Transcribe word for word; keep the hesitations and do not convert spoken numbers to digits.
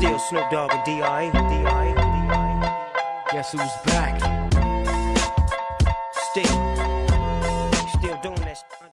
Still Snoop Dogg and D I E. Guess who's back? Still.